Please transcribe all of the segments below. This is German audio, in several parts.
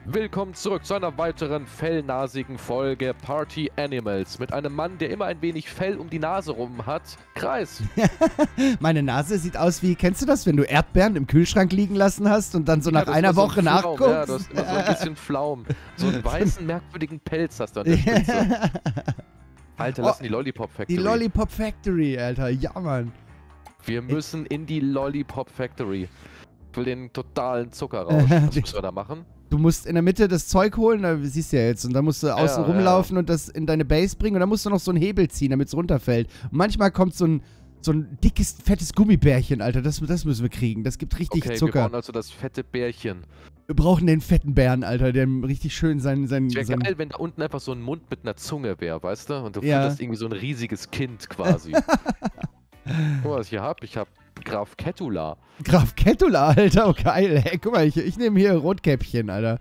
Willkommen zurück zu einer weiteren fellnasigen Folge Party Animals mit einem Mann, der immer ein wenig Fell um die Nase rum hat. Kreis. Meine Nase sieht aus wie, kennst du das, wenn du Erdbeeren im Kühlschrank liegen lassen hast und dann so nach einer Woche nachguckst? Ja, du hast immer so ein bisschen Pflaum. So einen weißen, merkwürdigen Pelz hast du an der Spitze. Alter, lass in die Lollipop Factory. Die Lollipop Factory, Alter. Ja, Mann. Wir müssen in die Lollipop Factory. Ich will den totalen Zuckerrausch. Was müssen wir da machen? Du musst in der Mitte das Zeug holen, da siehst du ja jetzt, und dann musst du außen rumlaufen und das in deine Base bringen und dann musst du noch so einen Hebel ziehen, damit es runterfällt. Und manchmal kommt so ein dickes, fettes Gummibärchen, Alter, das müssen wir kriegen. Das gibt richtig Zucker. Wir brauchen also das fette Bärchen. Wir brauchen den fetten Bären, Alter, der richtig schön sein... Es wäre geil, wenn da unten einfach so ein Mund mit einer Zunge wäre, weißt du? Und du findest irgendwie so ein riesiges Kind quasi. Guck mal, was ich hier habe. Ich habe Graf Kettula. Graf Kettula, Alter, oh geil. Hey, guck mal, ich nehme hier Rotkäppchen, Alter.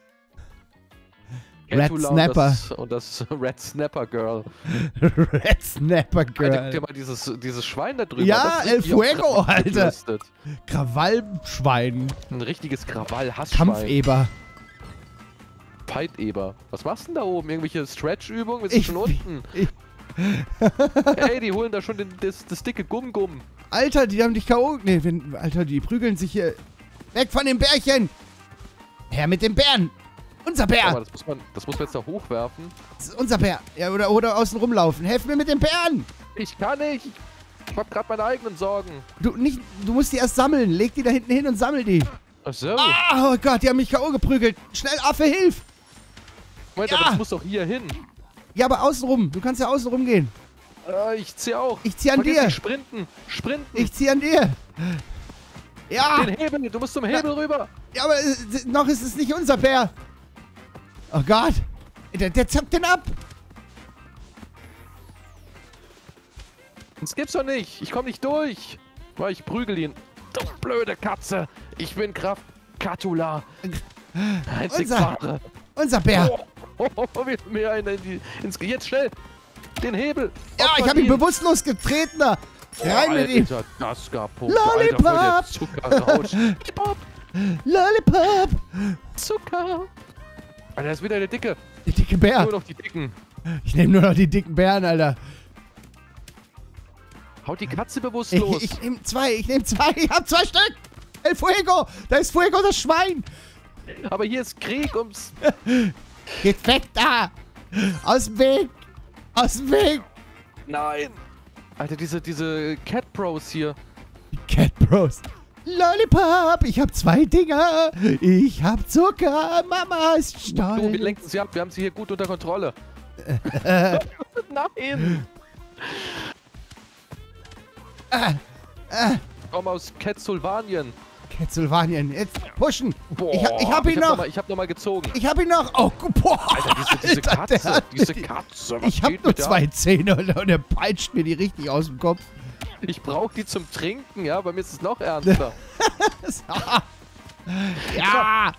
Kettula Red Snapper. Und das Red Snapper Girl. Red Snapper Girl. Alter, guck dir mal dieses Schwein da drüber. Ja, El Fuego, Alter. Getwistet. Krawallschwein. Ein richtiges Krawall-Hassschwein. Kampfeber. Peiteber. Was machst du denn da oben? Irgendwelche Stretch-Übungen? Wir sind schon unten. Ey, die holen da schon das dicke Gumm-Gumm. Alter, die haben dich K.O. Nee, Alter, die prügeln sich hier. Weg von dem Bärchen! Her mit dem Bären! Unser Bär! Aber das muss man jetzt da hochwerfen. Das ist unser Bär. Ja, oder außen rumlaufen. Helf mir mit dem Bären! Ich kann nicht! Ich hab grad meine eigenen Sorgen. Du musst die erst sammeln. Leg die da hinten hin und sammel die. Ach so. Oh Gott, die haben mich K.O. geprügelt. Schnell, Affe, hilf! Moment, ja. aber das muss doch hier hin. Ja, aber außen rum. Du kannst ja außen rum gehen. Ich zieh auch. Ich zieh an dir. Sprinten. Ich zieh an dir. Ja. Den Hebel. Du musst zum Hebel rüber. Ja, aber noch ist es nicht unser Bär. Oh Gott. Der zappt den ab. Das gibt's doch nicht. Ich komm nicht durch. Weil ich prügel ihn. Du blöde Katze. Ich bin Graf Kettula. Einzig wahre. Unser Bär. Mir einen jetzt schnell. Den Hebel. Ja, ich habe ihn bewusstlos getreten da. Rein mit ihm. Das kaputt. Lollipop. Alter, Zuckerrausch. Lollipop. Zucker. Alter, das ist wieder der Dicke. Der dicke Bär. Nur noch die Dicken. Ich nehme nur noch die dicken Bären, Alter. Haut die Katze bewusstlos. Ich nehme zwei. Ich hab 2 Stück. El Fuego. Da ist Fuego, das Schwein. Aber hier ist Krieg ums... Geht weg da. Aus dem Weg. Aus dem Weg! Nein! Alter, diese Cat Bros hier. Cat Bros. Lollipop! Ich hab 2 Dinger! Ich hab Zucker! Mama ist stolz! Du, wir lenken sie ab, wir haben sie hier gut unter Kontrolle. Nein! Komm aus Ketsulvanien. Ketsulvanien, jetzt pushen! Boah, ich hab ihn noch! Ich hab noch mal gezogen. Ich hab ihn noch! Oh, boah! Alter, diese Katze, diese Katze. Ich hab nur 2 Zähne und er peitscht mir die richtig aus dem Kopf. Ich brauch die zum Trinken, ja? Bei mir ist es noch ernster. Ja!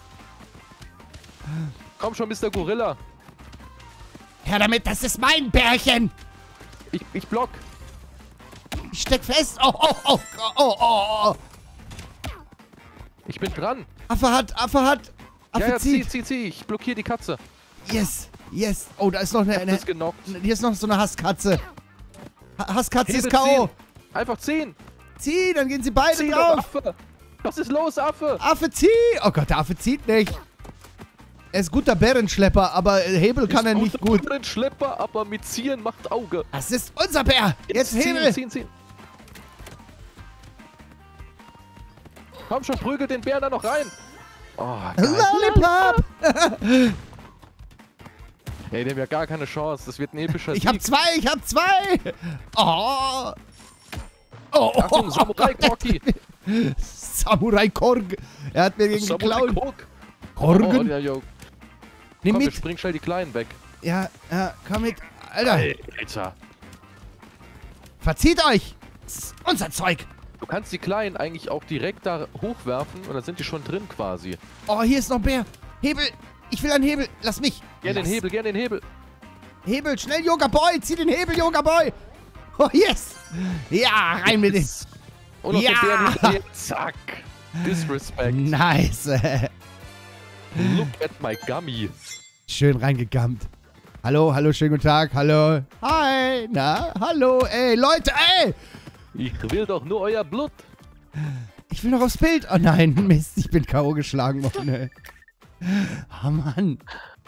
Komm schon, Mr. Gorilla. Her damit, das ist mein Bärchen! Ich block. Ich steck fest! Oh! Ich bin dran. Affe hat. Affe ja, zieht. zieh. Ich blockiere die Katze. Yes. Oh, da ist noch eine... Ist genockt. Hier ist noch so eine Hasskatze. Hasskatze Hebel ist K.O. ziehen. Einfach ziehen. Zieh, dann gehen sie beide Zieh drauf. Affe. Was ist los, Affe? Affe, zieh. Oh Gott, der Affe zieht nicht. Er ist guter Bärenschlepper, aber Hebel kann er nicht gut. Bärenschlepper, aber mit Ziehen macht Auge. Das ist unser Bär. Jetzt Hebel. Ziehen. Komm schon, prügel den Bären da noch rein. Oh, Lollipop. Ey, der hat ja gar keine Chance. Das wird ein epischer Sieg. Ich hab 2. Oh. Achtung, Samurai Korki. Samurai Korg. Er hat mir gegen geklaut. Korgen. Komm, Nimm wir mit. springen schnell die Kleinen weg. Ja, komm mit. Alter. Alter. Verzieht euch. Das ist unser Zeug. Du kannst die Kleinen eigentlich auch direkt da hochwerfen und dann sind die schon drin quasi. Oh, hier ist noch ein Bär. Hebel. Ich will einen Hebel. Lass mich. Gerne den Hebel. Hebel, schnell, Yoga Boy. Zieh den Hebel, Yoga Boy. Oh, yes. Ja, rein mit dem. Und noch den Bären hinterher. Zack. Disrespect. Nice. Look at my gummy. Schön reingegammt. Hallo, hallo, schönen guten Tag, hallo. Hi, na, hallo, ey, Leute, ey! Ich will doch nur euer Blut. Ich will noch aufs Bild. Oh nein, Mist, ich bin K.O. geschlagen worden, ey. Oh Mann.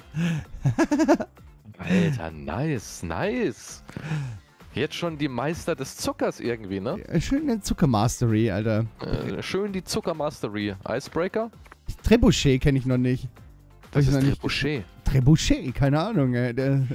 Alter, nice, nice. Jetzt schon die Meister des Zuckers irgendwie, ne? Ja, schön den Zuckermastery, Alter. Schön die Zuckermastery. Icebreaker? Trebuchet kenne ich noch nicht. Was ist noch nicht. Trebuchet? Trebuchet, keine Ahnung, ey.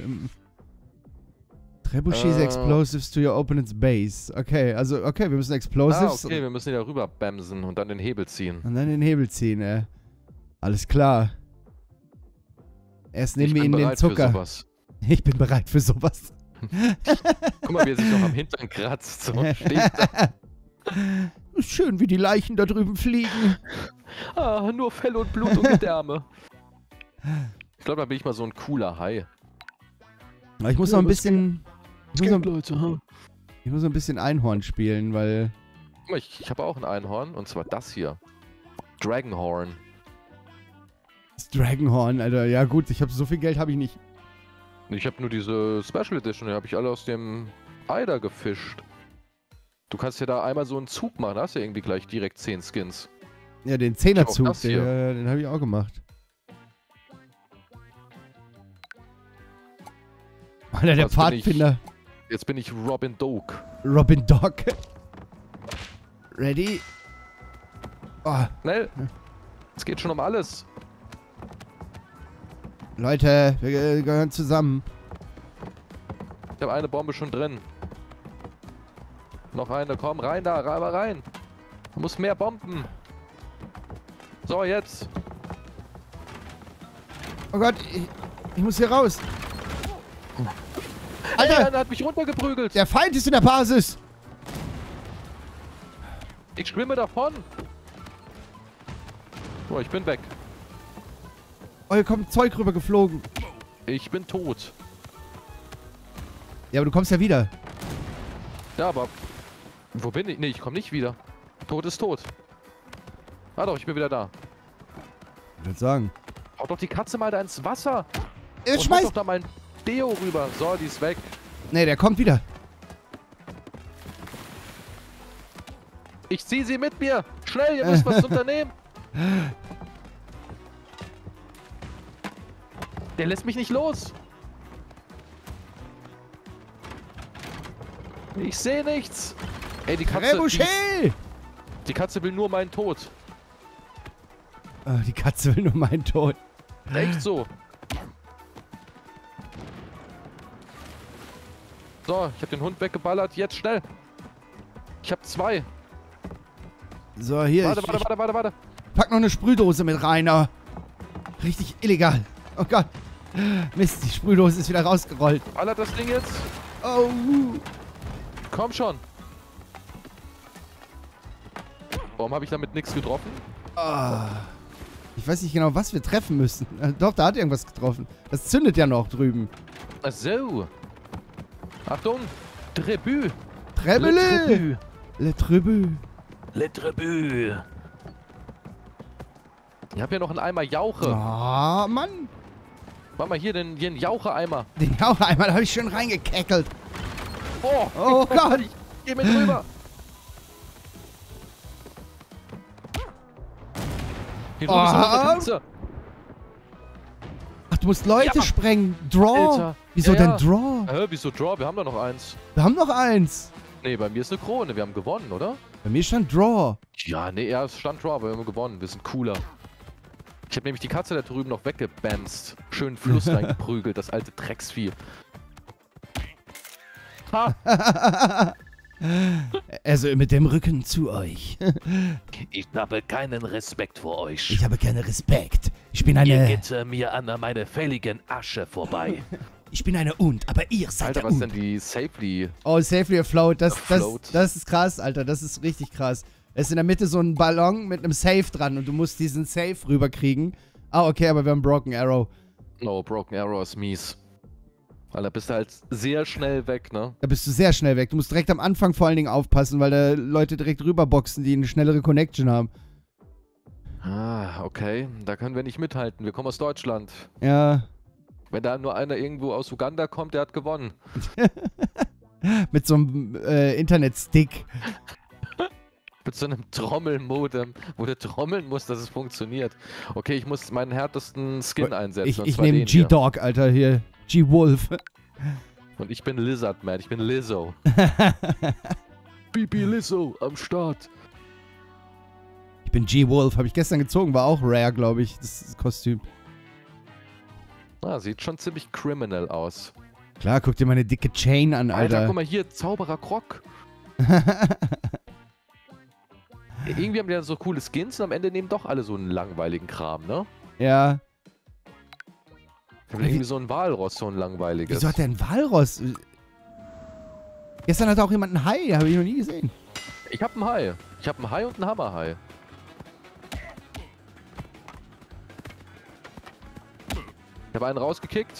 Trebuchet's Explosives to your opponent's base. Okay, also, okay, wir müssen Explosives... okay, wir müssen hier rüber bamsen und dann den Hebel ziehen. Und dann den Hebel ziehen, ey. Alles klar. Erst nehmen wir ihnen den Zucker. Ich bin bereit für sowas. Guck mal, wie er sich noch am Hintern kratzt. So steht da. Schön, wie die Leichen da drüben fliegen. Ah, nur Fell und Blut und Gedärme. Ich glaube, da bin ich mal so ein cooler Hai. Aber ich muss noch ein bisschen... Ich muss Leute. noch ein bisschen Einhorn spielen, weil... Guck mal, ich habe auch ein Einhorn, und zwar das hier. Dragonhorn. Das Dragonhorn, Alter. Ja gut, ich habe so viel Geld habe ich nicht. Ich habe nur diese Special Edition, die habe ich alle aus dem Ei da gefischt. Du kannst ja da einmal so einen Zug machen, da hast du irgendwie gleich direkt 10 Skins. Ja, den Zehnerzug, das hier. den habe ich auch gemacht. Alter, der Pfadfinder. Jetzt bin ich Robin Dog. Robin Dog. Ready? Oh. Schnell. Es geht schon um alles. Leute, wir gehören zusammen. Ich habe eine Bombe schon drin. Noch eine, komm, rein da, rein. Du musst mehr bomben. So, jetzt. Oh Gott, ich muss hier raus. Alter, Alter, einer hat mich runtergeprügelt. der Feind ist in der Basis. Ich schwimme davon. Oh, ich bin weg. Oh, hier kommt Zeug rüber geflogen. Ich bin tot. Ja, aber du kommst ja wieder. Ja, aber... Wo bin ich? Nee, ich komme nicht wieder. Tot ist tot. Ah doch, ich bin wieder da. Ich würde sagen. Hau doch die Katze mal da ins Wasser. Jetzt Und schmeiß... mach doch da mein Deo rüber. So, die ist weg. Nee, der kommt wieder. Ich zieh sie mit mir. Schnell, ihr müsst was unternehmen. Der lässt mich nicht los. Ich sehe nichts. Ey, die Katze... Die Katze will nur meinen Tod. Oh, die Katze will nur meinen Tod. Echt so. So, ich habe den Hund weggeballert. Jetzt schnell. Ich habe 2. So, hier. Warte. Pack noch eine Sprühdose mit rein. Oh. Richtig illegal. Oh Gott. Mist, die Sprühdose ist wieder rausgerollt. Ballert das Ding jetzt. Oh. Komm schon. Warum habe ich damit nichts getroffen? Oh. Ich weiß nicht genau, was wir treffen müssen. Doch, da hat irgendwas getroffen. Das zündet ja noch drüben. Ach so. Achtung. Tribut. Trebele. Le Tribut. Le Tribut. Ich habe hier noch einen Eimer Jauche. Oh, Mann. Mach mal hier den Jauche-Eimer. Den auch einmal habe ich schön reingekeckelt. Oh Gott. Ich geh mit rüber. Hier drüben ist noch eine Katze. Ach, du musst Leute Ja. sprengen. Draw. Alter. Wieso Ja, denn ja. Draw? Wieso Draw? Wir haben da noch eins. Wir haben noch eins. Nee, bei mir ist eine Krone. Wir haben gewonnen, oder? Bei mir stand Draw. Ja, nee, es stand Draw, aber wir haben gewonnen. Wir sind cooler. Ich habe nämlich die Katze da drüben noch weggebamst. Schön Fluss reingeprügelt, das alte Drecksvieh. Ha! Also mit dem Rücken zu euch. Ich habe keinen Respekt vor euch. Ich habe keinen Respekt. Ich bin Ihr eine... geht mir an meine fälligen Asche vorbei. Ich bin eine Und, aber ihr seid Alter, der was Und. denn die Safely? Oh, Safely Afloat. Das Afloat. ist krass, Alter. Das ist richtig krass. Es ist in der Mitte so ein Ballon mit einem Safe dran und du musst diesen Safe rüberkriegen. Ah, okay, aber wir haben Broken Arrow. No, Broken Arrow ist mies. Weil da bist du halt sehr schnell weg, ne? Da bist du sehr schnell weg. Du musst direkt am Anfang vor allen Dingen aufpassen, weil da Leute direkt rüberboxen, die eine schnellere Connection haben. Ah, okay. Da können wir nicht mithalten. Wir kommen aus Deutschland. Ja. Wenn da nur einer irgendwo aus Uganda kommt, der hat gewonnen. Mit so einem Internetstick. Mit so einem Trommelmodem, wo du trommeln musst, dass es funktioniert. Okay, ich muss meinen härtesten Skin einsetzen. Ich nehme G-Dog, Alter, hier. G-Wolf. Und ich bin Lizard Man, ich bin Lizzo. Bibi Lizzo am Start. Ich bin G-Wolf, habe ich gestern gezogen, war auch rare, glaube ich, das Kostüm. Ah, sieht schon ziemlich criminal aus. Klar, guck dir meine dicke Chain an, Alter. Alter, guck mal hier, Zauberer Krog. Irgendwie haben die ja so coole Skins und am Ende nehmen doch alle so einen langweiligen Kram, ne? Ja. Ich hab irgendwie so ein Walross, so ein langweiliges. Wieso hat der einen Walross? Gestern hatte auch jemand einen Hai, habe ich noch nie gesehen. Ich hab einen Hai. Ich hab einen Hai und einen Hammerhai. Ich habe einen rausgekickt.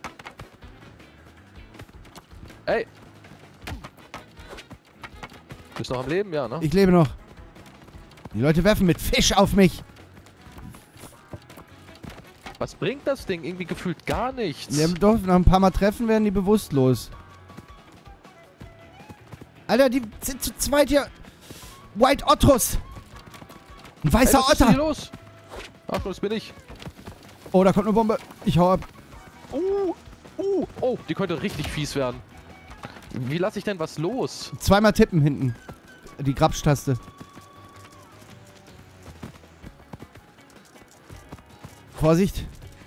Ey! Bist du noch am Leben? Ja, ne? Ich lebe noch. Die Leute werfen mit Fisch auf mich. Was bringt das Ding? Irgendwie gefühlt gar nichts. Ja, doch, nach ein paar Mal treffen werden die bewusstlos. Alter, die sind zu zweit hier. White Ottos. Ein weißer was ist denn Otter. hier los? Achtung, das bin ich. Oh, da kommt eine Bombe. Ich hau ab. Oh, die könnte richtig fies werden. Wie lasse ich denn was los? Zweimal tippen hinten. Die Grabstaste. Vorsicht.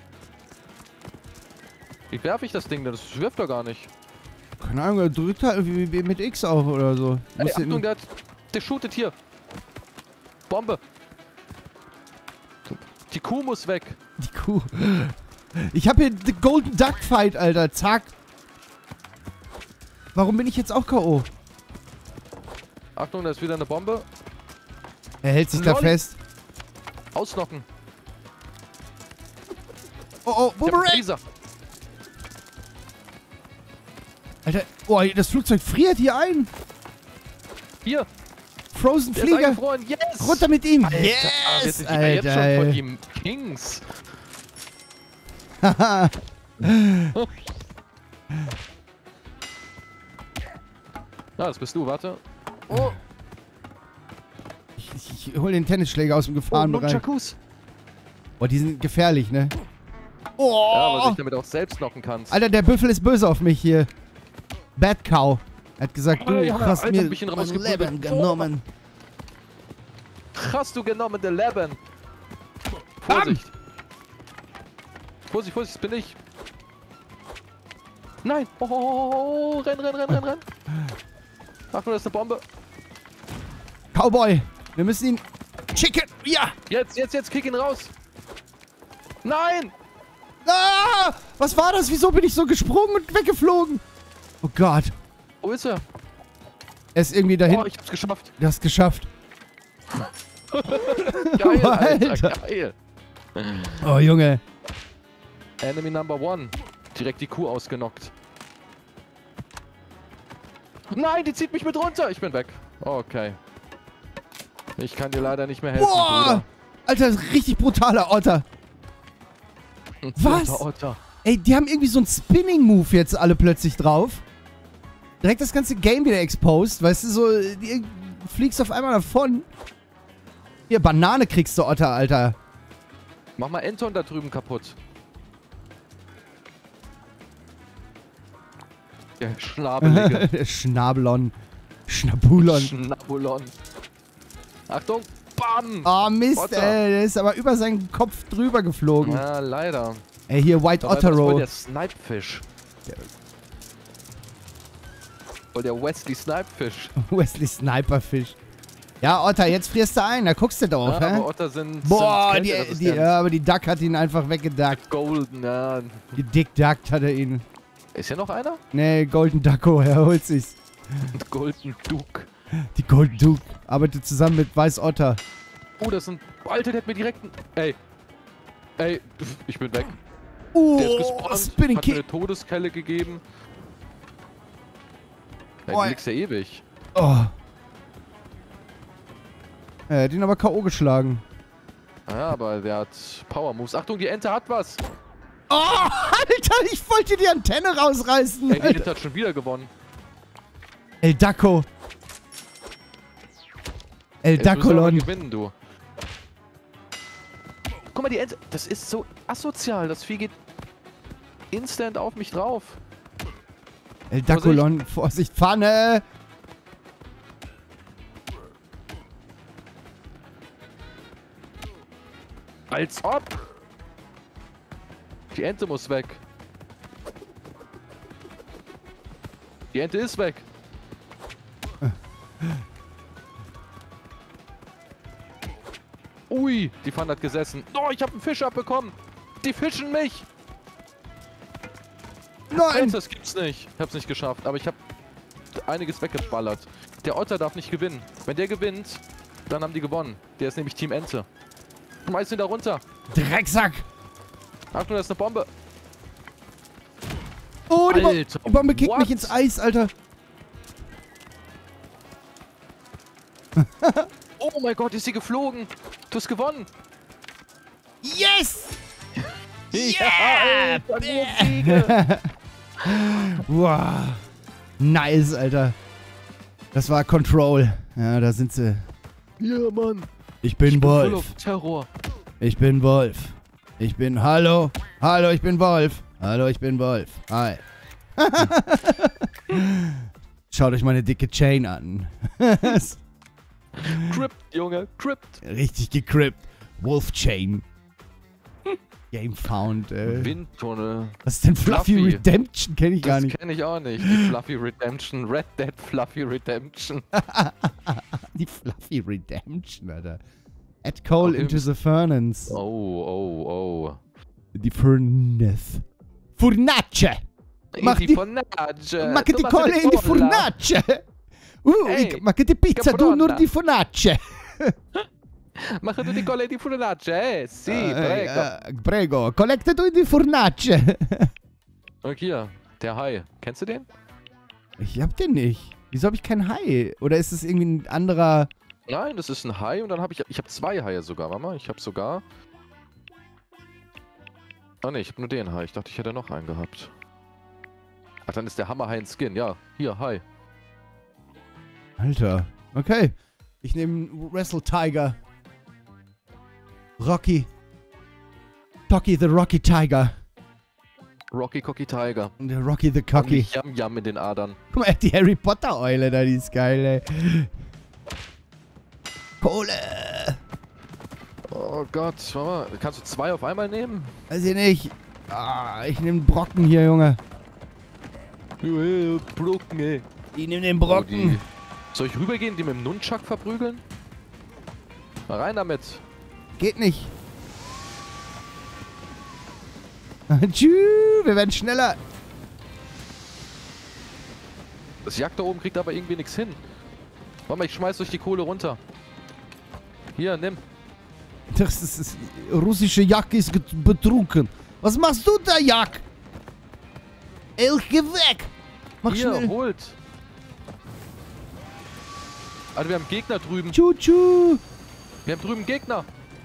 Wie werfe ich das Ding denn? Das wirft doch gar nicht. Keine Ahnung, er drückt halt wie mit X auch oder so. Ey, Achtung, der shootet hier. Bombe. Die Kuh muss weg. Die Kuh. Ich habe hier The Golden Duck Fight, Alter. Zack. Warum bin ich jetzt auch K.O.? Achtung, da ist wieder eine Bombe. Er hält sich da fest. Ausnocken. Oh, Boomerang! Alter, oh, das Flugzeug friert hier ein. Hier. Frozen Der ist Flieger. eingefroren. Yes! Runter mit ihm. Alter, Yes, sind die jetzt schon von ihm Kings. Haha. Das bist du, warte. Oh, Ich hol den Tennisschläger aus dem Gefahrenbereich. Nunchakus. Oh, die sind gefährlich, ne? Oh! Ja, weil du dich damit auch selbst knocken kannst. Alter, der Büffel ist böse auf mich hier. Bad Cow. Er hat gesagt, du Ja, hast Alter, mir ein bisschen mein rausgeprügelt. Leben genommen. Hast du genommen, der Leben. Vorsicht. Vorsicht, Vorsicht, das bin ich. Nein. Oh, renn. Achtung, das ist eine Bombe. Cowboy, wir müssen ihn... Chicken, ja! Jetzt, kick ihn raus. Nein! Ah! Was war das? Wieso bin ich so gesprungen und weggeflogen? Oh Gott. Wo ist er? Er ist irgendwie dahin. Oh, ich hab's geschafft. Du hast geschafft. Geil, Alter. Alter, geil. Oh, Junge. Enemy Number 1. Direkt die Kuh ausgenockt. Nein, die zieht mich mit runter. Ich bin weg. Okay. Ich kann dir leider nicht mehr helfen, Boah! Bruder. Alter, das ist richtig brutaler Otter. Was? Otter. Ey, die haben irgendwie so einen Spinning-Move jetzt alle plötzlich drauf. Direkt das ganze Game wieder exposed. Weißt du, so, du fliegst auf einmal davon. Hier, Banane kriegst du, Otter, Alter. Mach mal Anton da drüben kaputt. Der Schnabelige. Der Schnabelon. Schnabulon. Schnabulon. Achtung. Bam. Oh, Mist, Otter. ey. Der ist aber über seinen Kopf drüber geflogen. Ja, leider. Ey, hier, White Aber Otter das war Roll. der Snipefish. Voll der Wesley Snipefish. Wesley Sniperfish. Ja, Otter, jetzt frierst du ein. Da guckst du drauf, Ja, hä? aber Otter sind... Boah, sind ja, aber die Duck hat ihn einfach weggeduckt. Golden, ja. Gedickduckt hat er ihn. Ist hier noch einer? Nee, Golden Ducko, er holt sich's. Golden Duke. Die Golden Duke arbeitet zusammen mit Weiß Otter. Oh, das sind... Alter, der hat mir direkt... Ey, ich bin weg. Der ist gespawnt, Spinning hat mir Kick. eine Todeskelle gegeben. Ey, Oh, du liegst ja ewig. Oh. Er hat ihn aber K.O. geschlagen. Ja, aber der hat Power Moves. Achtung, die Ente hat was. Oh, Alter, ich wollte die Antenne rausreißen. Ey, die Ente hat schon wieder gewonnen. El Daco. El Jetzt müssen wir aber Dacolon. gewinnen, du. Guck mal, die Ente. Das ist so asozial. Das Vieh geht instant auf mich drauf. El Dacolon, Vorsicht, Pfanne. Als ob. Die Ente muss weg. Die Ente ist weg. Ui, die Pfanne hat gesessen. Oh, ich habe einen Fisch abbekommen. Die fischen mich. Nein. Das gibt's nicht. Ich hab's nicht geschafft, aber ich habe einiges weggeballert. Der Otter darf nicht gewinnen. Wenn der gewinnt, dann haben die gewonnen. Der ist nämlich Team Ente. Schmeiß ihn da runter. Drecksack. Achtung, da ist eine Bombe. Oh, die Alter, Bombe kickt what? mich ins Eis, Alter. Oh mein Gott, ist sie geflogen. Du hast gewonnen. Yes! Ja, Alter, nur Siege. Wow. Nice, Alter. Das war Control. Ja, da sind sie. Ja, Mann. Ich bin Voll Wolf. auf Terror. Ich bin Wolf. Ich bin... Hallo. Hallo, ich bin Wolf. Hallo, ich bin Wolf. Hi. Schaut euch meine dicke Chain an. Crypt, Junge, Crypt. Richtig gecrippt. Wolf Chain. Game found. Windtunnel. Was ist denn Fluffy Fluffy. Redemption? Kenn ich gar Das nicht. kenne ich auch nicht. Die Fluffy Redemption. Red Dead Fluffy Redemption. Die Fluffy Redemption, Alter. Add coal Ach, into the furnace. Oh. Die Furnace. Furnace! Mach die Fornage. Macche die Kohle in die Furnace! Ey, ich macche die Pizza, du nur Caprona. die Furnace! Mache du die Kohle in die Fornage? Sì, prego. Prego, collecte du in die Furnace! Und hier, der Hai. Kennst du den? Ich hab den nicht. Wieso hab ich kein Hai? Oder ist es irgendwie ein anderer... Nein, das ist ein Hai und dann habe ich habe zwei Haie sogar, Mama. Ich habe sogar... Ah ne, ich habe nur den Hai. Ich dachte, ich hätte noch einen gehabt. Ach, dann ist der Hammerhai ein Skin. Ja, hier, Hai. Alter. Okay. Ich nehme Wrestle Tiger. Rocky. Tocky the Rocky Tiger. Rocky Cocky Tiger. Und der Rocky the Und Cocky. Yam Yam in den Adern. Guck mal, er hat die Harry Potter Eule da, die ist geil, ey. Kohle. Oh Gott, Mama. Kannst du zwei auf einmal nehmen? Weiß ich nicht. Ah, ich nehme Brocken hier, Junge. Brocken, ey. Ich nehme den Oh, Brocken. Soll ich rübergehen, die mit dem Nunchuck verprügeln? Mal rein damit. Geht nicht. Tschü, wir werden schneller. Das Jagd da oben kriegt aber irgendwie nichts hin. Mama, ich schmeiß euch die Kohle runter. Hier, nimm. Das ist russische Jacke ist betrunken. Was machst du da, Jack? Elke weg. Mach Hier, schnell. holt. Alter, wir haben Gegner drüben. Tschu. Wir haben drüben Gegner.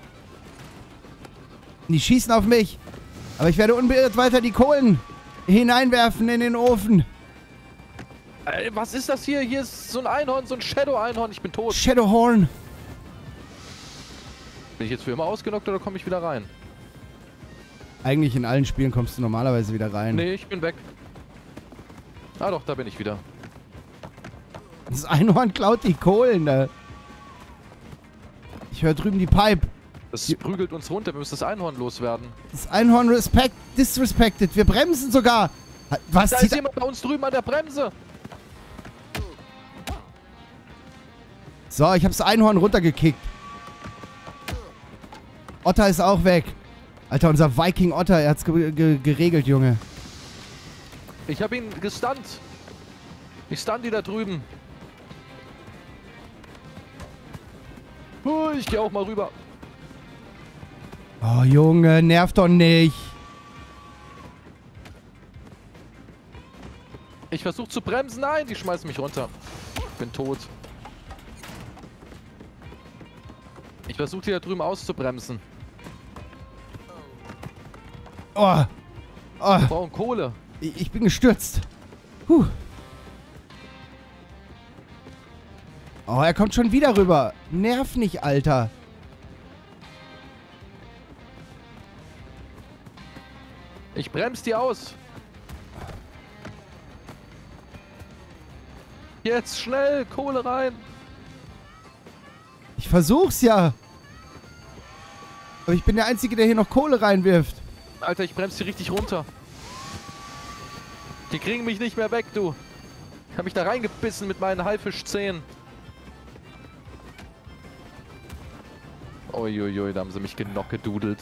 Die schießen auf mich. Aber ich werde unbeirrt weiter die Kohlen hineinwerfen in den Ofen. Ey, was ist das hier? Hier ist so ein Einhorn, so ein Shadow-Einhorn. Ich bin tot. Shadowhorn. Bin ich jetzt für immer ausgenockt oder komme ich wieder rein? Eigentlich in allen Spielen kommst du normalerweise wieder rein. Nee, ich bin weg. Ah doch, da bin ich wieder. Das Einhorn klaut die Kohlen da. Ich höre drüben die Pipe. Das prügelt uns runter. Wir müssen das Einhorn loswerden. Das Einhorn disrespected. Wir bremsen sogar. Was? Da ist jemand bei uns drüben an der Bremse. So, ich habe das Einhorn runtergekickt. Otter ist auch weg. Alter, unser Viking Otter, er hat's geregelt, Junge. Ich habe ihn gestunt. Ich stun die da drüben. Ich gehe auch mal rüber. Oh, Junge, nerv doch nicht. Ich versuche zu bremsen. Nein, die schmeißen mich runter. Ich bin tot. Ich versuche die da drüben auszubremsen. Oh. Oh. Wir brauchen Kohle. Ich bin gestürzt. Huh. Oh, er kommt schon wieder rüber. Nerv nicht, Alter. Ich bremse die aus. Jetzt schnell, Kohle rein. Ich versuch's ja. Aber ich bin der Einzige, der hier noch Kohle reinwirft. Alter, ich bremse die richtig runter. Die kriegen mich nicht mehr weg, du. Ich hab mich da reingebissen mit meinen Haifischzähnen. Uiuiui, da haben sie mich genockgedudelt.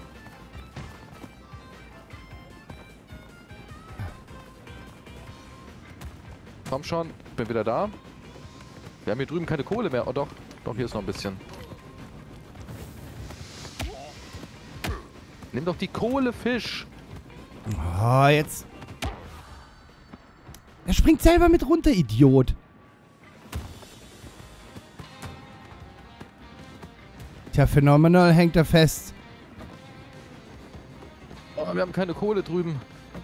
Komm schon, bin wieder da. Wir haben hier drüben keine Kohle mehr. Oh doch, doch, hier ist noch ein bisschen. Nimm doch die Kohle, Fisch. Oh, jetzt. Er springt selber mit runter, Idiot. Tja, phenomenal hängt er fest. Oh, wir haben keine Kohle drüben.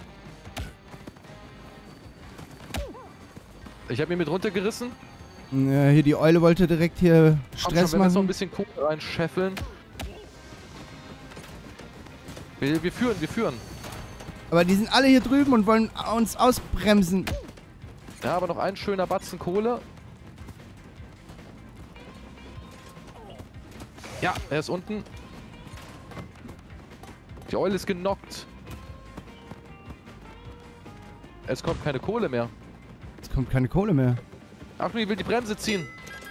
Ich habe ihn mit runtergerissen. Ja, hier die Eule wollte direkt hier Stress Wenn wir jetzt noch ein machen. bisschen Kohle reinscheffeln. Wir führen. Aber die sind alle hier drüben und wollen uns ausbremsen. Ja, aber noch ein schöner Batzen Kohle. Ja, er ist unten. Die Eule ist genockt. Es kommt keine Kohle mehr. Es kommt keine Kohle mehr. Achtung, ich will die Bremse ziehen.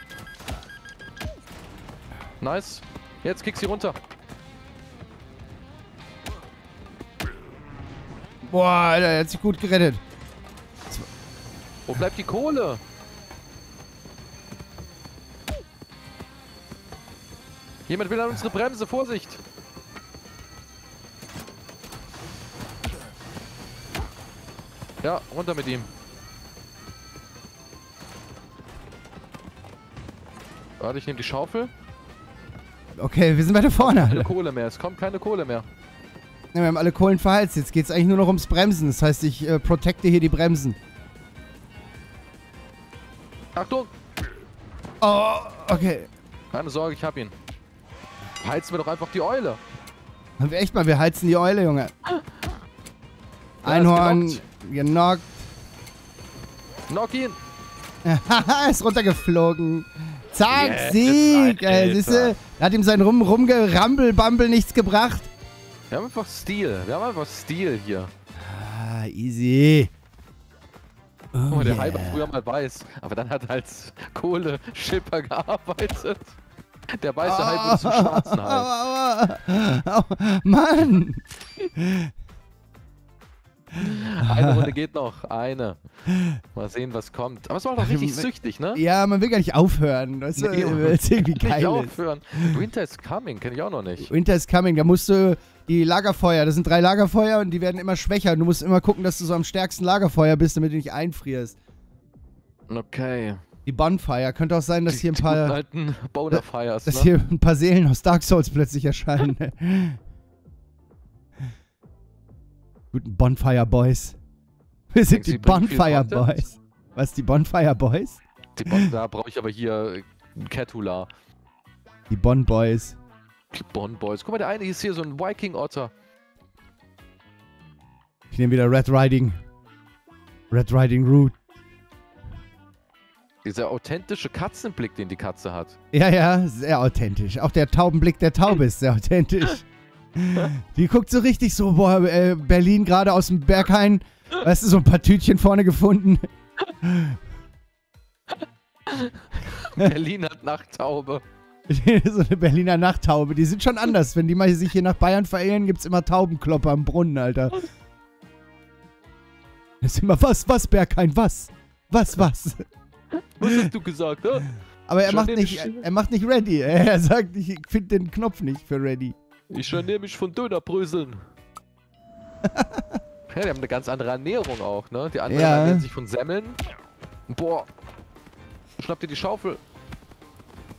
Nice. Jetzt kick sie runter. Boah, Alter, er hat sich gut gerettet. Wo bleibt die Kohle? Jemand will an unsere Bremse. Vorsicht. Ja, runter mit ihm. Warte, ich nehme die Schaufel. Okay, wir sind weiter vorne, Keine Alter. Kohle mehr. Es kommt keine Kohle mehr. Ja, wir haben alle Kohlen verheizt. Jetzt geht's eigentlich nur noch ums Bremsen. Das heißt, ich protecte hier die Bremsen. Achtung! Oh, okay. Keine Sorge, ich hab ihn. Heizen wir doch einfach die Eule. Haben wir echt mal, wir heizen die Eule, Junge. Einhorn, ist genockt. Knock ihn! Haha, ist runtergeflogen. Zack, Yes, Sieg. Alter. Siehste, hat ihm sein Rumgerambel-Bumble nichts gebracht. Wir haben einfach Stil. Wir haben einfach Stil hier. Ah, easy. Oh, der Hai war früher mal weiß, aber dann hat er als Kohleschipper gearbeitet. Der weiße Hai wurde zum schwarzen Hai. Mann! Eine Runde geht noch. Eine. Mal sehen, was kommt. Aber es war doch richtig süchtig, ne? Ja, man will gar nicht aufhören. Weißt du, Nee, weil es irgendwie Nicht geil ist. aufhören. Winter is coming, kenne ich auch noch nicht. Winter is coming, da musst du die Lagerfeuer, das sind 3 Lagerfeuer und die werden immer schwächer. Du musst immer gucken, dass du so am stärksten Lagerfeuer bist, damit du nicht einfrierst. Okay. Die Bonfire, könnte auch sein, dass hier ein Die paar... guten alten Boner-Fires, Dass ne? hier ein paar Seelen aus Dark Souls plötzlich erscheinen. Guten Bonfire Boys. Wir sind Denkst du, die die bringen viel Bonfire Content? Boys. Was, die Bonfire Boys? Da brauche ich aber hier Catula. Die Bon Boys. Die Bon Boys. Guck mal, der eine ist hier so ein Viking-Otter. Ich nehme wieder Red Riding. Red Riding Root. Dieser authentische Katzenblick, den die Katze hat. Ja, ja, sehr authentisch. Auch der Taubenblick der Taube ist sehr authentisch. Die guckt so richtig so, boah, Berlin gerade aus dem Berghain. Weißt du, so ein paar Tütchen vorne gefunden. Berlin hat Nachttaube. So eine Berliner Nachttaube. Die sind schon anders. Wenn die mal sich hier nach Bayern verirren, gibt's immer Taubenklopper am Brunnen, Alter. Das ist immer, was, Berghain, was? Was? Was hast du gesagt, ne? Aber er Schon macht nicht ready. Er sagt, ich finde den Knopf nicht für ready. Ich ernähre mich von Dönerbröseln. Ja, die haben eine ganz andere Ernährung auch, ne? Die anderen Ja. ernähren sich von Semmeln. Boah. Schnapp dir die Schaufel.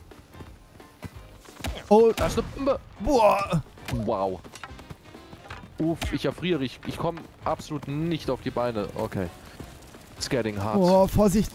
Oh, Da ist eine Bombe. boah. Wow. Uff, ich erfriere. Ich komme absolut nicht auf die Beine. Okay. It's getting hard. Oh, Vorsicht.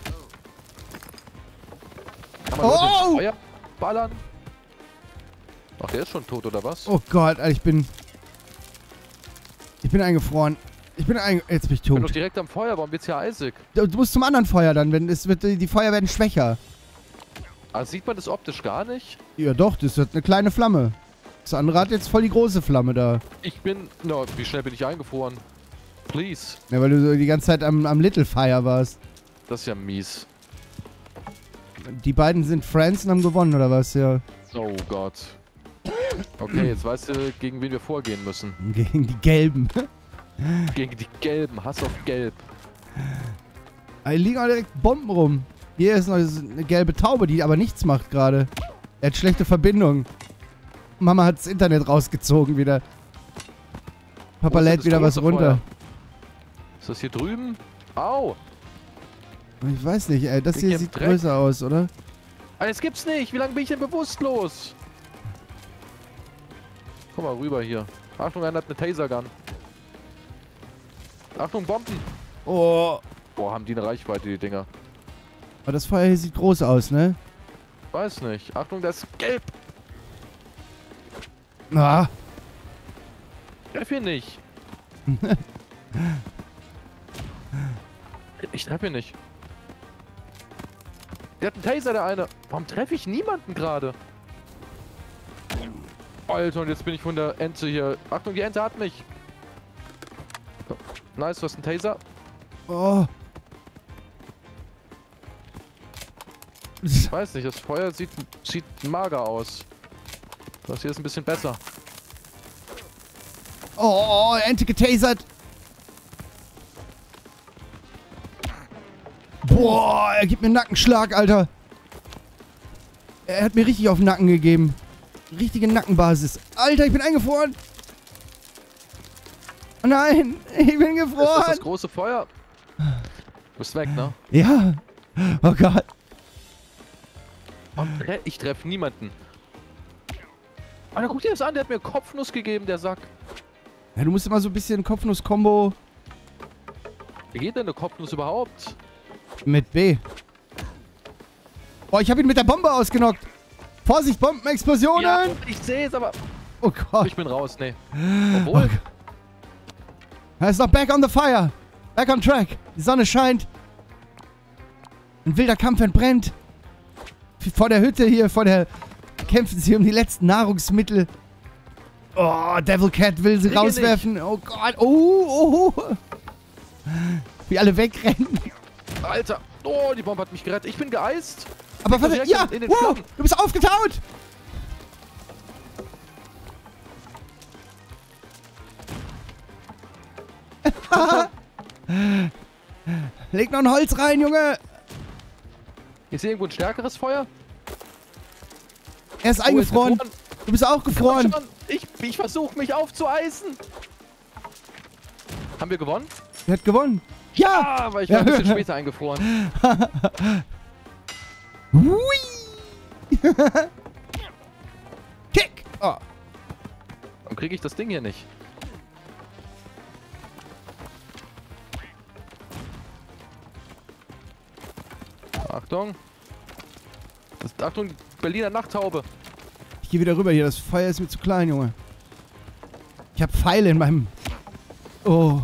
Kann man Leute ins Feuer ballern? Ach, der ist schon tot, oder was? Oh Gott, Alter, ich bin eingefroren. Jetzt bin ich Ich bin doch tot. direkt am Feuer. Warum wird's hier eisig? Du musst zum anderen Feuer dann, die Feuer werden schwächer. Also sieht man das optisch gar nicht? Ja doch, das wird eine kleine Flamme. Das andere hat jetzt voll die große Flamme da. Ich bin... No, wie schnell bin ich eingefroren? Please. Ja, weil du so die ganze Zeit am Little Fire warst. Das ist ja mies. Die beiden sind Friends und haben gewonnen, oder was? Ja. Oh Gott. Okay, jetzt weißt du, gegen wen wir vorgehen müssen. Gegen die Gelben. Gegen die Gelben. Hass auf Gelb. Da liegen auch direkt Bomben rum. Hier ist noch eine gelbe Taube, die aber nichts macht gerade. Er hat schlechte Verbindung. Mama hat das Internet rausgezogen wieder. Papa Wo ist denn lädt das wieder was große runter. Feuer? Ist das hier drüben? Au! Ich weiß nicht, ey. Das Ich hier hab sieht Dreck. größer aus, oder? Ah, das gibt's nicht. Wie lange bin ich denn bewusstlos? Komm mal rüber hier. Achtung, einer hat eine Tasergun. Achtung, Bomben. Oh. Boah, haben die eine Reichweite, die Dinger. Aber das Feuer hier sieht groß aus, ne? Weiß nicht. Achtung, das ist gelb. Ah. Treff hier nicht. Ich treffe ihn nicht. Der hat einen Taser, der eine. Warum treffe ich niemanden gerade? Alter, und jetzt bin ich von der Ente hier. Achtung, die Ente hat mich. So. Nice, du hast einen Taser. Oh. Ich weiß nicht, das Feuer sieht mager aus. Das hier ist ein bisschen besser. Oh, Ente getasert. Boah, er gibt mir einen Nackenschlag, Alter. Er hat mir richtig auf den Nacken gegeben. Richtige Nackenbasis. Alter, ich bin eingefroren. Oh nein, ich bin Ist das gefroren. das große Feuer? Du bist weg, ne? Ja. Oh Gott. Und ich treffe niemanden. Alter, guck dir das an, der hat mir Kopfnuss gegeben, der Sack. Ja, du musst immer so ein bisschen Kopfnuss-Kombo Wie geht denn eine Kopfnuss überhaupt? mit B. Oh, ich habe ihn mit der Bombe ausgenockt. Vorsicht, Bombenexplosionen. Ja, ich sehe es, aber Oh Gott. ich bin raus, nee. Obwohl, Er ist noch back on the fire. Back on track. Die Sonne scheint. Ein wilder Kampf entbrennt. Vor der Hütte hier, kämpfen sie um die letzten Nahrungsmittel. Oh, Devil Cat will sie Kriege rauswerfen. Oh Gott. Oh. Wie alle wegrennen. Alter, oh, die Bombe hat mich gerettet. Ich bin geeist. Aber Liegt warte, direkt ja. in den Wow, Flammen. du bist aufgetaut. Leg noch ein Holz rein, Junge. Ist hier irgendwo ein stärkeres Feuer? Er ist Oh, eingefroren. ist gefroren. Du bist auch gefroren. Komm schon. Ich versuche mich aufzueisen. Haben wir gewonnen? Er hat gewonnen. Ja. Ah, aber ich war ein bisschen später eingefroren. Hui. Kick. Oh. Warum kriege ich das Ding hier nicht? Achtung. Achtung, Berliner Nachttaube. Ich gehe wieder rüber hier. Das Feuer ist mir zu klein, Junge. Ich habe Pfeile in meinem... Oh.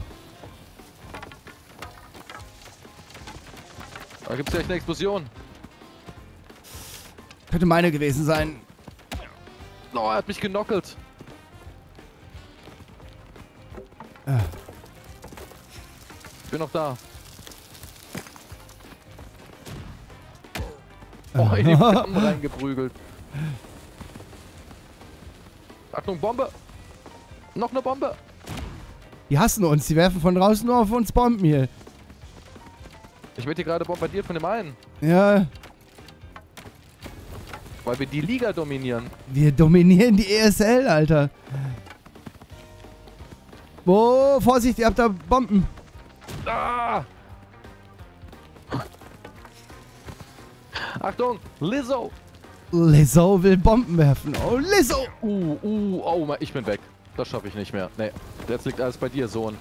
Da gibt es gleich eine Explosion. Könnte meine gewesen sein. Oh, er hat mich genockelt. Ich bin noch da. Oh, in die Flammen reingeprügelt. Achtung, Bombe. Noch eine Bombe. Die hassen uns. Die werfen von draußen nur auf uns Bomben hier. Ich werde hier gerade bombardiert von dem einen. Ja. Weil wir die Liga dominieren. Wir dominieren die ESL, Alter. Oh, Vorsicht, ihr habt da Bomben. Ah! Achtung, Lizzo. Lizzo will Bomben werfen. Oh, Lizzo. Oh, ich bin weg. Das schaffe ich nicht mehr. Nee. Jetzt liegt alles bei dir, Sohn.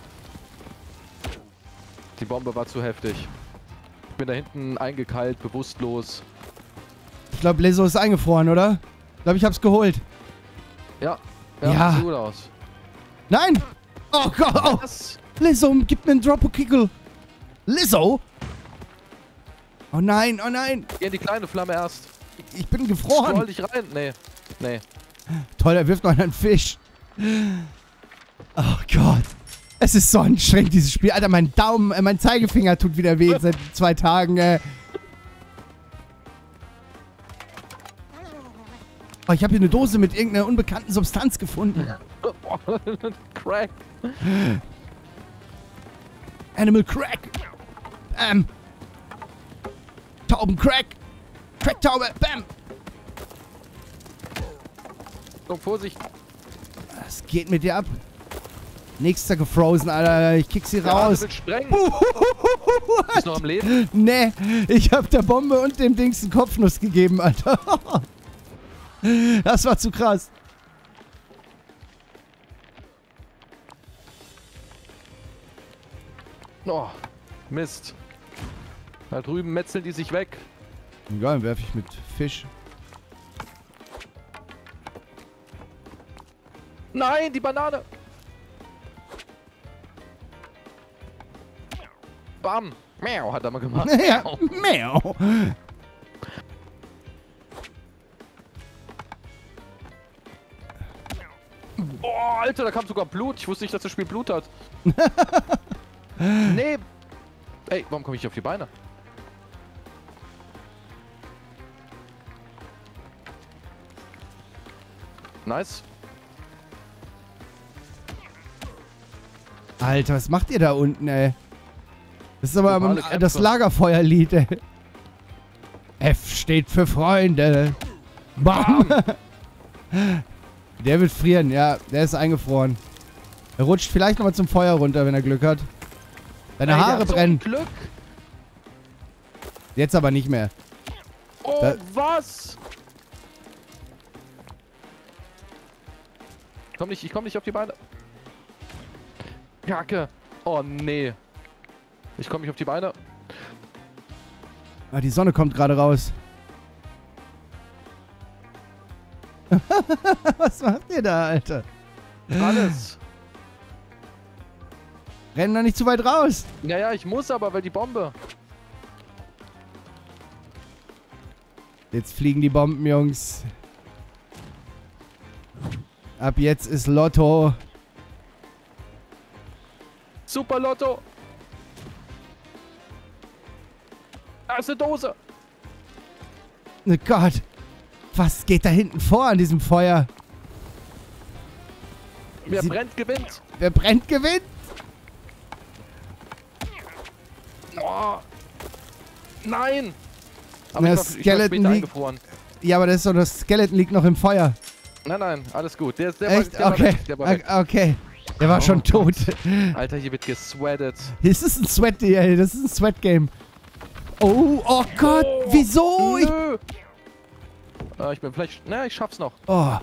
Die Bombe war zu heftig. Ich bin da hinten eingekeilt, bewusstlos. Ich glaube, Lizzo ist eingefroren, oder? Ich glaube, ich hab's geholt. Ja. Ja. Sieht gut aus. Nein! Oh Gott! Oh. Was? Lizzo, gib mir einen Dropper-Kickle. Lizzo? Oh nein, oh nein. Geh in die kleine Flamme erst. Ich bin gefroren. Scroll dich rein. Nee. Nee. Toll, er wirft noch einen Fisch. Oh Gott. Es ist so anstrengend, dieses Spiel. Alter, mein Daumen, mein Zeigefinger tut wieder weh seit 2 Tagen. Oh, ich habe hier eine Dose mit irgendeiner unbekannten Substanz gefunden. Crack. Animal Crack. Taubencrack. Cracktaube. Bam. Oh, Vorsicht. Was geht mit dir ab? Nächster gefrozen, Alter. Ich kick sie raus. Will sprengen. Bist du noch am Leben? Nee, ich hab der Bombe und dem Dings einen Kopfnuss gegeben, Alter. Das war zu krass. Oh, Mist. Da drüben metzeln die sich weg. Egal, dann werfe ich mit Fisch. Nein, die Banane. Bam. Miau, hat er mal gemacht. Ja, Miau. Oh, Alter, da kam sogar Blut. Ich wusste nicht, dass das Spiel Blut hat. Nee. Ey, warum komme ich auf die Beine? Nice. Alter, was macht ihr da unten, ey? Das ist aber Globale Kämpfe. das Lagerfeuerlied, ey. F steht für Freunde. Bam. Der wird frieren, ja. Der ist eingefroren. Er rutscht vielleicht nochmal zum Feuer runter, wenn er Glück hat. Deine Ey, der Haare hat so brennen. viel Glück. Jetzt aber nicht mehr. Oh, Da- was? Ich komm nicht auf die Beine. Kacke. Oh, nee. Ich komme nicht auf die Beine. Ah, die Sonne kommt gerade raus. Was macht ihr da, Alter? Alles. Renn doch nicht zu weit raus. Ja, ich muss aber, weil die Bombe. Jetzt fliegen die Bomben, Jungs. Ab jetzt ist Lotto. Super Lotto. Da ist eine Dose. Oh Gott. Was geht da hinten vor an diesem Feuer? Wer brennt, gewinnt. Wer brennt, gewinnt. Oh. Nein. Na, Aber ich war Skeleton später liegt- eingefroren. Ja, aber das ist doch, das Skeleton liegt noch im Feuer. Nein, alles gut. Der Echt? war Okay. weg, der war weg. Okay. Der war schon tot. Alter, hier wird gesweatet. Das ist ein Sweat, ey. Das ist ein Sweat-Game. Oh Gott. Oh, Wieso? Nö. Ich bin vielleicht... Na, ich schaff's noch. Oh.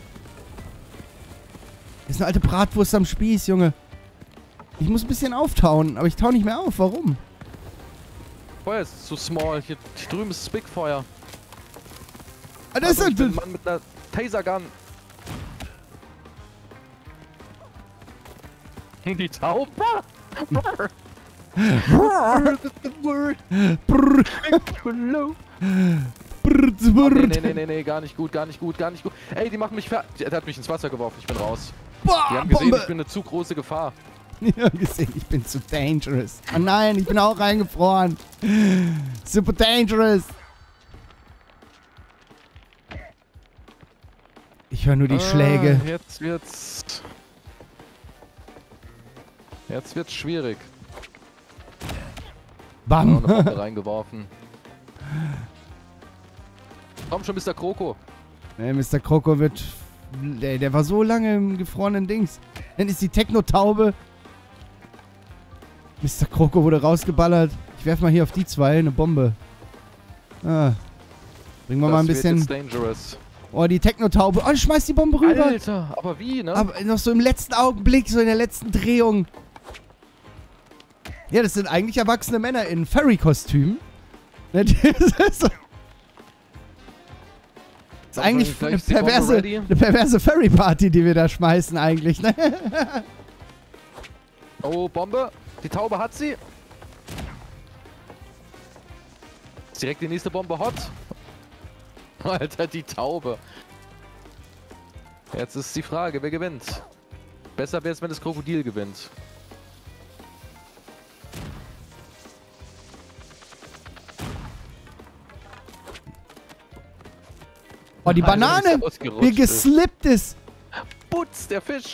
Das ist eine alte Bratwurst am Spieß, Junge. Ich muss ein bisschen auftauen, aber ich tau nicht mehr auf. Warum? Feuer ist zu small. Hier drüben ist das Big Feuer. Ah, das Also, ich ist bin ein Mann mit einer Tasergun. Die Taube? Brrr. Nee, gar nicht gut. Ey, die machen mich fertig. Der hat mich ins Wasser geworfen, ich bin raus. Die Boah, haben gesehen, Bombe. ich bin eine zu große Gefahr. Die haben gesehen, ich bin zu dangerous. Oh nein, ich bin auch reingefroren. Super dangerous. Ich höre nur die Schläge. Jetzt wird's schwierig. Noch eine Bam. Bombe reingeworfen. Komm schon, Mr. Kroko. Nee, Mr. Kroko wird... Der war so lange im gefrorenen Dings. Dann ist die Techno-Taube. Mr. Kroko wurde rausgeballert. Ich werf mal hier auf die zwei eine Bombe. Ah. Bringen wir mal ein Das wird bisschen... jetzt dangerous. Oh, die Techno-Taube. Oh, schmeiß die Bombe rüber. Alter, aber wie, ne? Aber noch so im letzten Augenblick, so in der letzten Drehung. Ja, das sind eigentlich erwachsene Männer in Furry-Kostümen. Ne, das ist eigentlich eine perverse Furry-Party, die wir da schmeißen eigentlich, ne? Oh, Bombe. Die Taube hat sie. Ist direkt die nächste Bombe hot. Alter, die Taube. Jetzt ist die Frage, wer gewinnt? Besser wäre es, wenn das Krokodil gewinnt. Oh, die Banane! Wie geslippt ist! Putz, der Fisch!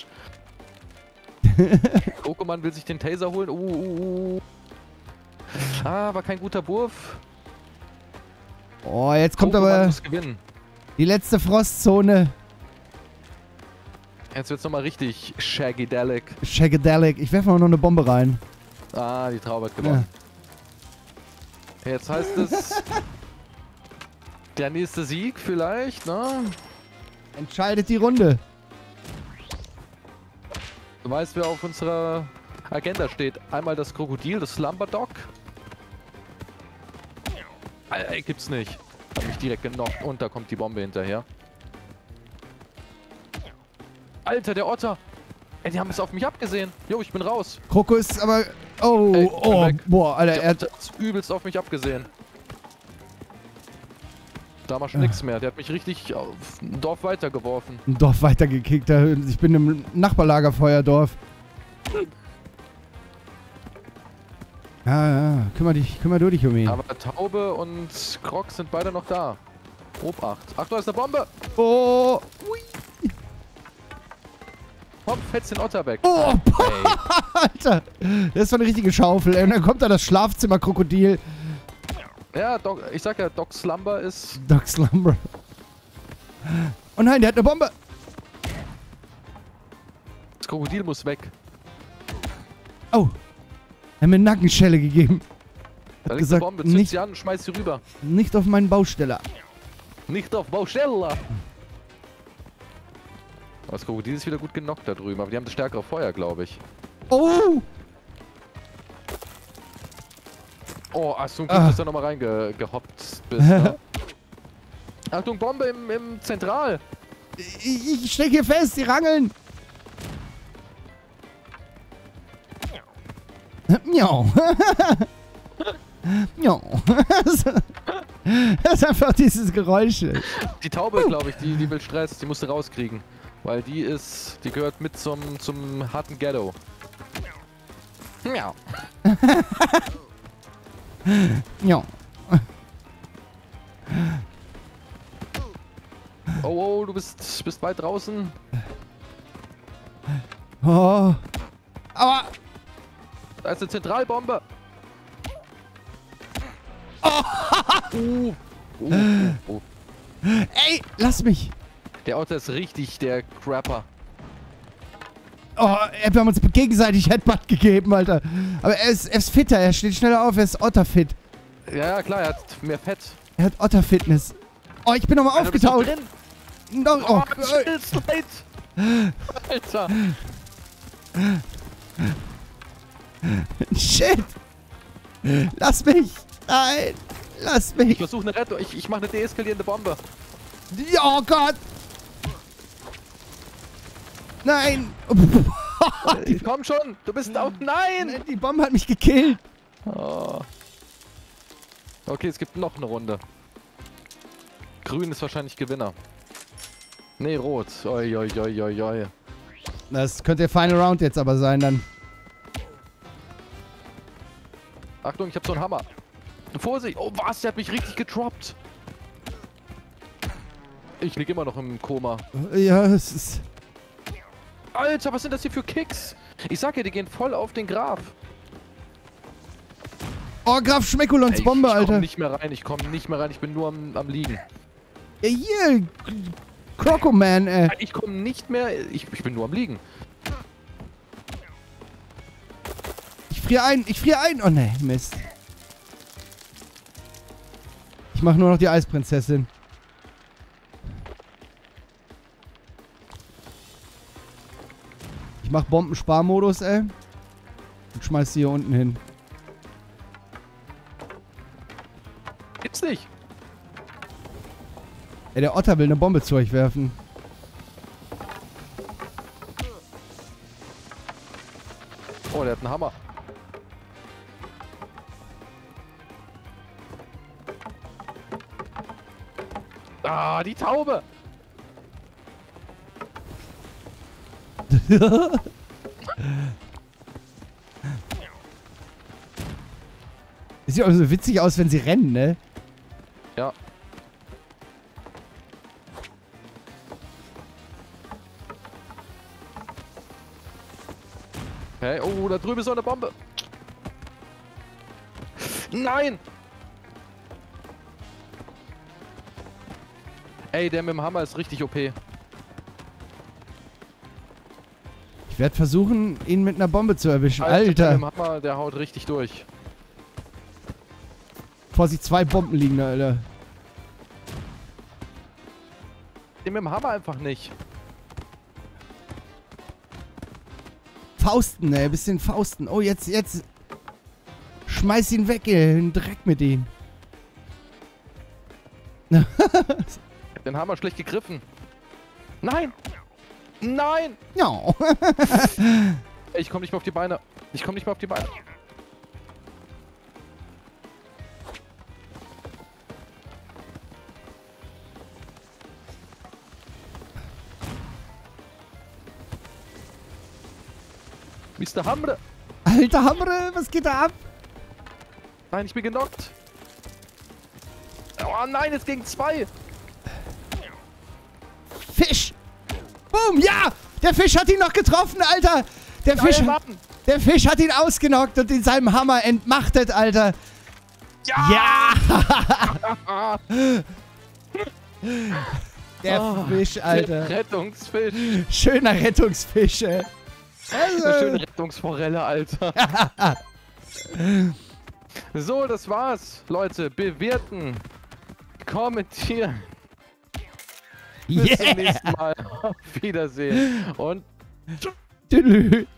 Pokémon will sich den Taser holen. Ah, war kein guter Wurf. Oh, jetzt kommt aber die letzte Frostzone. Jetzt wird's nochmal richtig Shaggydelic. Shaggydelic. Ich werfe mal noch eine Bombe rein. Ah, die Taube hat gewonnen. Ja. Jetzt heißt es... der nächste Sieg vielleicht, ne? Entscheidet die Runde. Du weißt, wer auf unserer Agenda steht. Einmal das Krokodil, das Slumber Dog. Ey, gibt's nicht. Hab mich direkt genockt und da kommt die Bombe hinterher. Alter, der Otter. Ey, die haben es auf mich abgesehen. Jo, ich bin raus. Krokus, aber... Oh, ey, oh, boah, Alter, er hat übelst auf mich abgesehen. Da war schon nichts mehr. Der hat mich richtig auf ein Dorf weitergeworfen. Ein Dorf weitergekickt. Ich bin im Nachbarlagerfeuerdorf. Ja, kümmer du dich um ihn. Aber Taube und Krog sind beide noch da. Obacht. Ach, da ist eine Bombe. Oh. Ui. Komm, fetz den Otter weg. Oh, Alter. Das ist so eine richtige Schaufel. Und dann kommt da das Schlafzimmer-Krokodil. Ja, ich sag ja, Doc Slumber ist... Doc Slumber. Oh nein, der hat eine Bombe. Das Krokodil muss weg. Oh. Er hat mir eine Nackenschelle gegeben. Da liegt gesagt, eine Bombe, zünd sie an und schmeiß sie rüber. Nicht auf meinen Bausteller. Nicht auf Baustelle. Das Krokodil ist wieder gut genockt da drüben, aber die haben das stärkere Feuer, glaube ich. Oh! Oh, hast du ein Glück, dass du nochmal reingehoppt bist, ne? Achtung, Bombe im Zentral. Ich stecke hier fest, die rangeln. Miau. Miau. Das ist einfach dieses Geräusch. Die Taube, glaube ich, die will Stress, die musste rauskriegen. Weil die gehört mit zum harten Ghetto. Miau. Ja. Oh, du bist weit draußen. Oh. Aber. Da ist eine Zentralbombe. Oh. Ey, lass mich. Der Otter ist richtig der Crapper. Oh, wir haben uns gegenseitig Headbutt gegeben, Alter. Aber er ist fitter, er steht schneller auf, er ist Otterfit. Ja, klar, er hat mehr Fett. Er hat Otterfitness. Oh, ich bin nochmal aufgetaucht. No, oh, Alter. Shit. Lass mich. Nein. Lass mich. Ich versuche eine Rettung. Ich mache eine deeskalierende Bombe. Oh Gott. Nein. Komm schon. Du bist out. Nein. Die Bombe hat mich gekillt. Oh. Okay, es gibt noch eine Runde. Grün ist wahrscheinlich Gewinner. Nee, rot. Oi, oi, oi, oi, oi. Das könnte der Final Round jetzt aber sein dann. Achtung, ich hab so einen Hammer. Vorsicht. Oh, was? Der hat mich richtig getroppt. Ich lieg immer noch im Koma. Ja, es ist... Alter, was sind das hier für Kicks? Ich sag ja, die gehen voll auf den Graf. Oh, Graf Schmeckulons Bombe, Alter. Ich komm nicht mehr rein. Ich bin nur am Liegen. Ja, hier. Crocoman, ey. Ich komm nicht mehr. Ich bin nur am Liegen. Ich friere ein. Oh, ne, Mist. Ich mach nur noch die Eisprinzessin. Ich mach Bombensparmodus, ey. Und schmeiß sie hier unten hin. Gibt's nicht. Ey, der Otter will eine Bombe zu euch werfen. Oh, der hat einen Hammer. Ah, die Taube. Sieht auch so witzig aus, wenn sie rennen, ne? Ja. Okay, oh, da drüben ist so eine Bombe. Nein! Ey, der mit dem Hammer ist richtig OP. Ich werde versuchen, ihn mit einer Bombe zu erwischen. Alter! Der mit dem Hammer, der haut richtig durch. Vorsicht, 2 Bomben liegen da, Alter. Den mit dem Hammer einfach nicht. Fausten, ey, bisschen Fausten. Oh, jetzt. Schmeiß ihn weg, ey. Den Dreck mit ihm. Den Hammer schlecht gegriffen. Nein! Nein! Ja. Ey, ich komm nicht mehr auf die Beine. Ich komm nicht mehr auf die Beine. Mr. Hamre! Alter Hamre, was geht da ab? Nein, ich bin genockt. Oh nein, jetzt gegen 2. Fisch! Boom, ja! Der Fisch hat ihn noch getroffen, Alter! Der Fisch hat ihn ausgenockt und in seinem Hammer entmachtet, Alter! Ja! Ja! Der Fisch, Alter. Der Rettungsfisch. Schöner Rettungsfisch, ey. Also. Eine schöne Rettungsforelle, Alter. So, das war's. Leute, bewerten. Kommentieren. Bis zum nächsten Mal. Auf Wiedersehen. Und Tschüss.